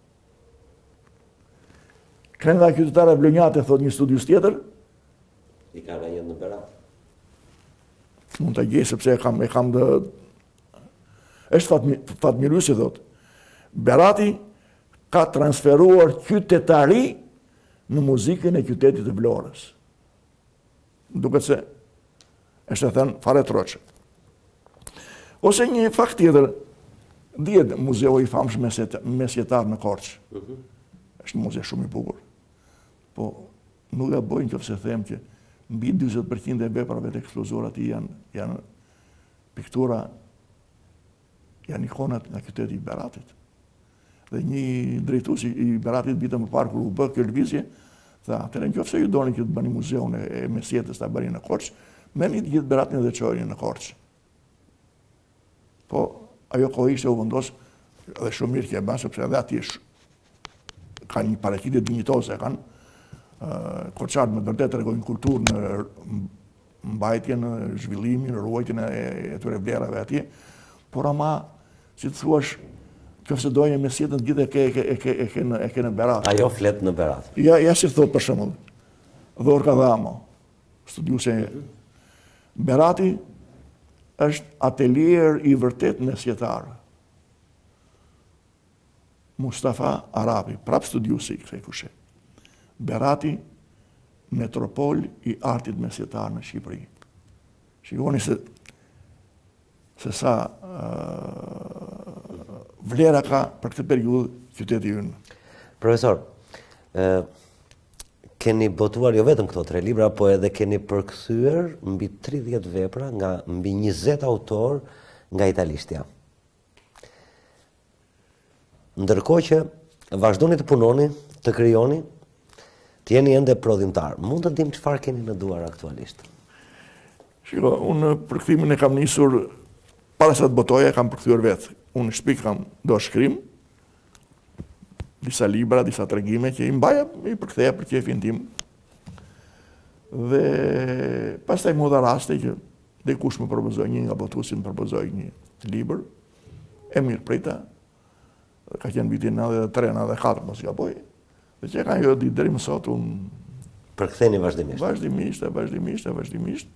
Kënga qytetare Vlonjate, thot një studius tjetër, i ka rrënjën në Berat. Mund të gjej sepse e kam dhe... është fatmirësi, thot. Berati ka transferuar qytetari në muzikën e qytetit të Vlorës. Duket se është e thënë fare troqë. Ose një fakt tjetër, dihet muzeu i famshëm mesjetar në Korçë. Është muze shumë i bukur. Po nuk e bojnë që fse them që mbi 20% e veprave të eksplozuar aty janë piktura, janë ikonat nga qyteti i Beratit. Dhe një drejtues i Beratit vite më parë kur u bë kjo lëvizje, tha, atëherë nëse ju doni që të bëni muzeun e mesjetës ta bëni në Korçë, merrni të gjithë Beratin dhe çojeni në Korçë. Po ajo kohë ishte u vendos dhe shumë mirë që e bën sepse edhe aty ka një paraqitje dinjitoze kanë. Korçarët me vërtet tregojnë kulturë në mbajtjen, në zhvillimin, në ruajtjen e tyre vlerave atje, por ama, si të thuash, nëse dojnë mesjetën gjithë e ke në Berat. Ajo flet në Berat. Ja si thot për shembull, Dhorka Dhamo, studiuse Berati është atelier i vërtet mesjetar. Mustafa Arabi, prap studiusi i kësaj fushë. Berati, metropol i artit mesjetar në Shqipëri. Shikoni se sa vlera ka për këtë periudhë qyteti ynë. Profesor, keni botuar jo vetëm këto 3 libra, po edhe keni përkthyer mbi 30 vepra nga mbi 20 autor nga italishtja. Ndërkohë që vazhdoni të punoni, të krijoni, të jeni ende prodhimtar. Mund të dim çfarë keni në duar aktualisht? Shiko, unë përkthimin e kam nisur para sa të botoja, kam përkthyer vetë. Unë shpik kam do shkrim, disa libra, disa tregime që i mbaja, i përktheja për qefin tim. Dhe pastaj më dha raste që dikush më propozoi, një nga botuesit më propozoi një libër, e mirë prita, ka qenë vitin 93, 94, mos gaboj, dhe që ka jo ditë deri më sot, unë përktheni vazhdimisht. Vazhdimisht.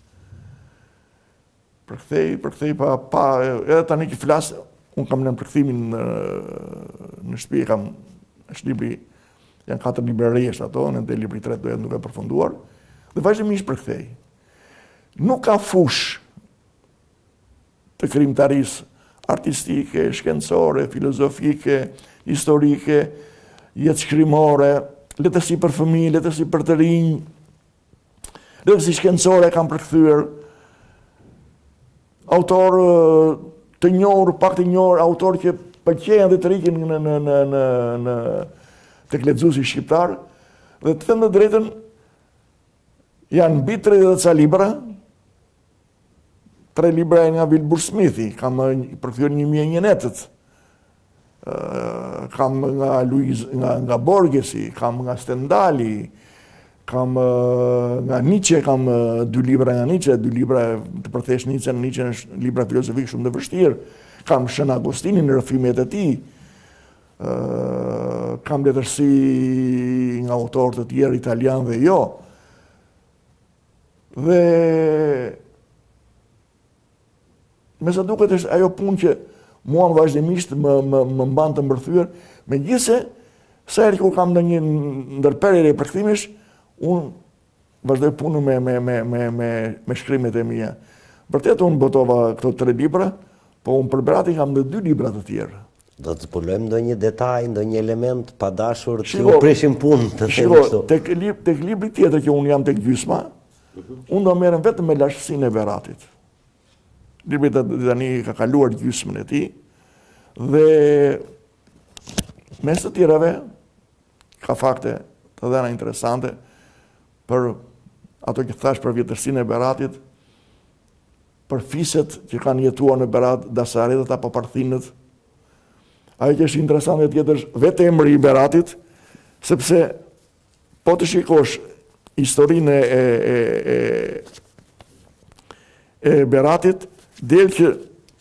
Përkthej pa edhe tani që flas, unë kam në përkthimin në shtëpi, është libri, janë 4 librarish ato, në të libri 3 doja nuk e përfunduar, dhe vazhdimisht përkthej. Nuk ka fush të krijimtarisë artistike, shkencore, filozofike, historike, jetëshkrimore, letësi për fëmijë, letësi për të rinj, letësi shkencore kam përkthyer, autor të njohur, pak të njohur, autor që pëlqejnë dhe të rikin në tek lexuesi shqiptar, dhe të them të drejtën, janë mbi 30 ca libra, 3 libra nga Wilbur Smithi, kam përkthyer 1001 netët, kam nga Borgesi, kam nga Stendhali, kam nga Nietzsche, kam 2 libra nga Nietzsche, 2 libra të përthesh Nietzsche është libra filozofik shumë të vështirë, kam Shën Agostinin në rrëfimet e tij, kam letërsi nga autorë të tjerë italian dhe jo. Dhe me sa duket është ajo punë që mua vazhdimisht më mban të mbërthyer, megjithëse sa herë kur kam ndonjë ndërprerje përkthimish, unë vazhdoj punën me shkrimet e mia. Vërtet unë botova këto 3 libra, po unë për Berati kam dhe 2 libra të tjerë. Do të zbulojmë ndonjë detaj, ndonjë element pa dashur që u prishim punë të themi kështu. Tek libri tjetër që unë jam tek gjysma, unë do merrem vetëm me lashësinë e Beratit. Libri tani ka kaluar gjysmën e tij dhe mes të tjerave ka fakte të dhëna interesante për ato që thash për vjetërsinë e Beratit, për fiset që kanë jetuar në Berat, dasaretët apo parthinët. Ajo që është interesante tjetër është vetë emri i Beratit, sepse po të shikosh historinë e Beratit, del që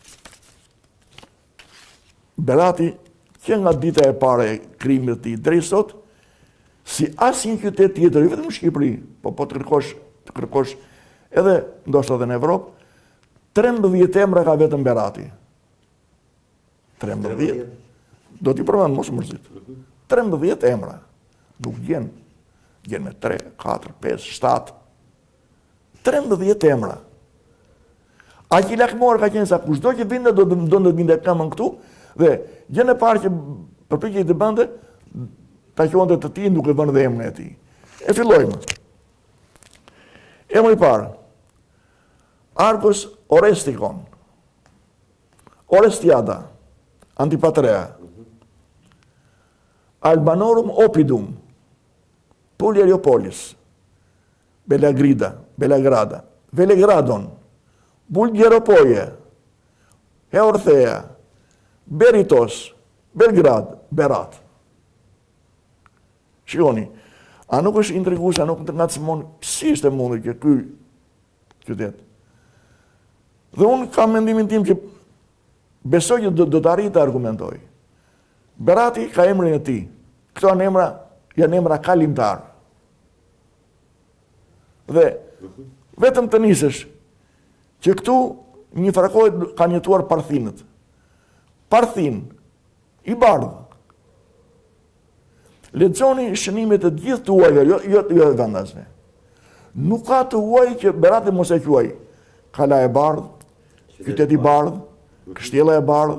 Berati që nga dita e pare e krimit të tij deri sot, si asnjë qytet tjetër, vetëm në Shqipëri, po të kërkosh edhe ndoshta edhe në Evropë, 13 emra ka vetëm Berati. 13. Do t'i përmend mos mërzit. 13 emra. Nuk gjen me 3, 4, 5, 7. 13 emra. Aq i lakmor ka qenë sa kushdo që vinte do të vinte kamën këtu dhe gjën e parë që përpiqej të bënte ta quante të tij duke vënë dhe emrin e tij. E fillojmë. Emri i parë. Argos Orestikon. Orestiada. Antipatrea. Albanorum Opidum. Pulieriopolis. Belagrada. Velegradon. Bulgjeropoje, Heorthea, Beritos, Belgrad, Berat. Shikoni, a nuk është intrigues, a nuk të ngacmon si ishte mundur që ky qytet. Dhe unë kam mendimin tim që besoj që do të arrijë të argumentoj. Berati ka emrin e tij. Këto janë emra kalimtar. Dhe vetëm të nisesh që këtu një farakohet kanë jetuar parthinët. Parthin, i bardhë. Lexoni shënimet e gjithë të huajve, jo e vendasme. Nuk ka të huaj që Berati mos e quaj. Kala e bardhë, qyteti i bardhë, kështjella e bardhë,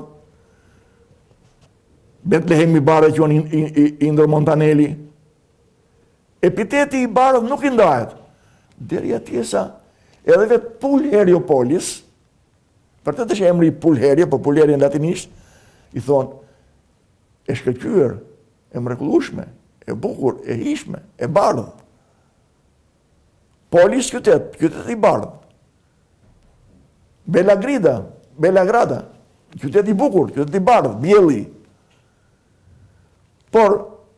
Betlehem i bardhë që janë Indër Montanelli. Epiteti i bardhë nuk i ndahet. Deri atje sa edhe vetë Pulieriopolis, vërtet është emri Pulheria, po Pulheria në latinisht, i thonë, e shkëlqyer, e mrekullueshme, e bukur, e hishme, e bardhë. Polis qytet i bardhë. Belagrida, Belagrada, qytet i bukur, qytet i bardhë, bjelli. Por,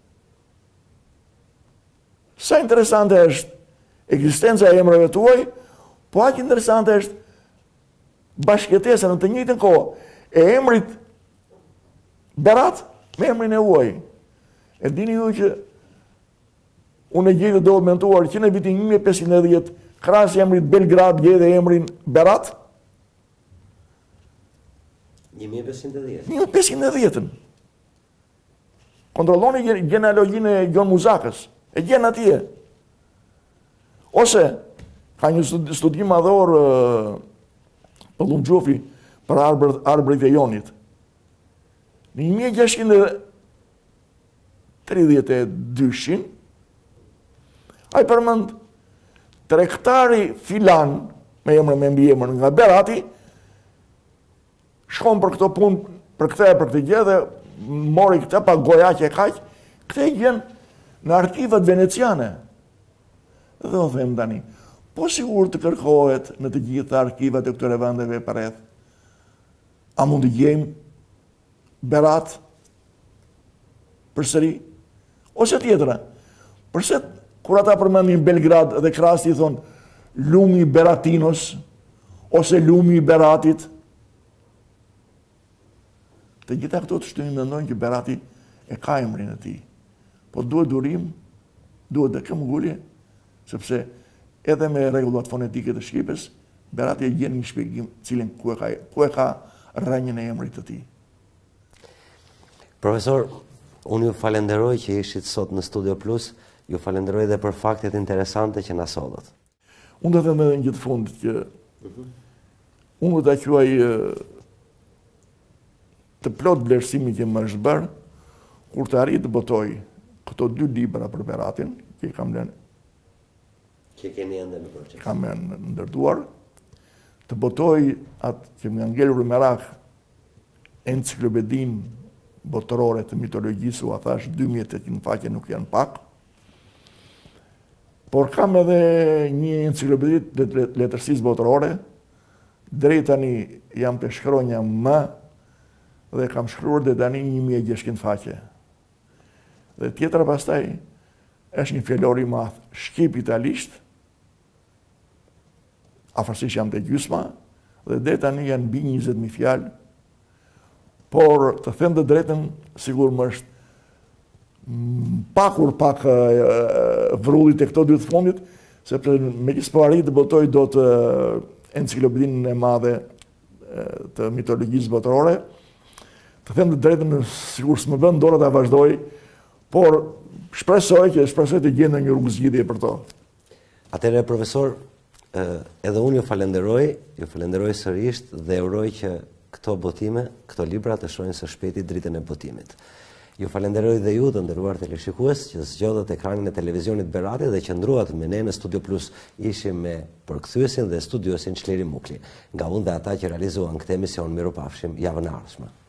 sa interesante është ekzistenca e emrave tuaj, po aq interesante është bashkëtesa në të njëjtën kohë e emrit Berat me emrin e huaj. E dini ju që unë e gjej të dokumentuar që në vitin 1510 krahas emrit Belgrad gjej dhe emrin Berat? 1510. 1510. Kontrolloni genealogjinë e Gjon Muzakës, e gjen atje. Ose ka një studim madhor Pëllum Gjofi për arbërit e Jonit. Në 1632, ai përmend tregtari filan me emër me mbiemër nga Berati, shkon për këto punë, për këtë e për këtë gjë dhe mori këtë pa goja që e kaq, këtë e gjen në arkivat veneciane. Dhe o them tani, po sigur të kërkohet në të gjitha arkivat e këtyre vendeve përreth, a mund të gjejmë Berat përsëri? Ose tjetra, përse kur ata përmendin Belgrad dhe krahasi i thon lumi i Beratinos ose lumi i Beratit? Të gjitha këto të shtyjnë mendojnë që Berati e ka emrin e tij. Po duhet durim, duhet dhe këmbgulje, sepse edhe me rregullat fonetike të shqipes, Berati e gjen një shpjegim cilin ku e ka rrënjën e emrit të tij. Profesor, unë ju falenderoj që ishit sot në Studio Plus, ju falenderoj dhe për faktet interesante që na sollët. Unë do të them edhe një gjë të fundit që unë do ta quaj të plot vlerësimi që më është bërë kur të arrit të botoj këto 2 libra për Beratin, që kam lënë. Që keni ende në proces. Kam ndërtuar, të botoj atë që më ngelur merak enciklopedin botërore të mitologjisë, u thash 2800 faqe nuk janë pak. Por kam edhe një enciklopedi të letërsisë botërore, drejt tani jam të shkronja më dhe kam shkruar dhe tani 1600 faqe. Dhe tjetra pastaj është një fjalor i madh shqip-italisht, afërsisht jam të gjysma, dhe deri tani janë mbi 20.000 fjalë. Por të them të drejtën, sigur më është pak vrullit e këto 2 të fundit, sepse me që s'po arrit të botoj do të enciklopedinë e madhe të mitologjisë botërore. Të them të drejtën, sigur s'më bën dorë ta vazhdoj, por shpresoj të gjendë një rrugë zgjidhje për to. Atëherë, profesor, edhe unë ju falenderoj sërish dhe uroj që këto botime, këto libra të shohin së shpejti dritën e botimit. Ju falenderoj dhe ju të nderuar teleshikues që zgjodhët ekranin e televizionit Berati dhe qëndruat me ne në Studio Plus. Ishim me përkthyesin dhe studiosin Çleri Mukli. Nga unë dhe ata që realizuan këtë emision, mirupafshim javën e ardhshme.